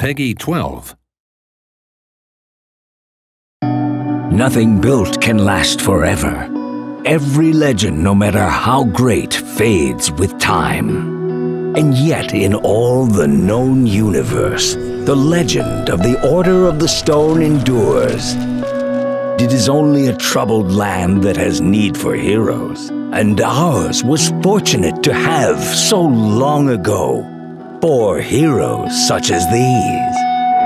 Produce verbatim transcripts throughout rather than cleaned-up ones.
Peggy twelve. Nothing built can last forever. Every legend, no matter how great, fades with time. And yet, in all the known universe, the legend of the Order of the Stone endures. It is only a troubled land that has need for heroes, and ours was fortunate to have, so long ago, four heroes such as these.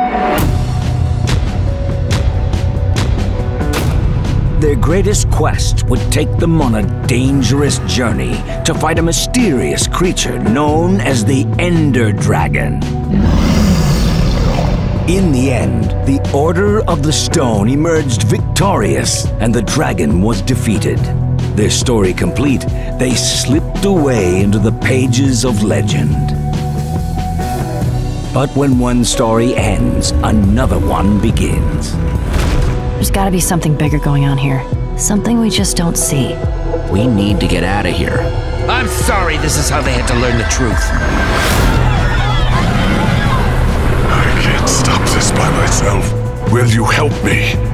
Their greatest quest would take them on a dangerous journey to fight a mysterious creature known as the Ender Dragon. In the end, the Order of the Stone emerged victorious, and the dragon was defeated. Their story complete, they slipped away into the pages of legend. But when one story ends, another one begins. There's gotta be something bigger going on here. Something we just don't see. We need to get out of here. I'm sorry this is how they had to learn the truth. I can't stop this by myself. Will you help me?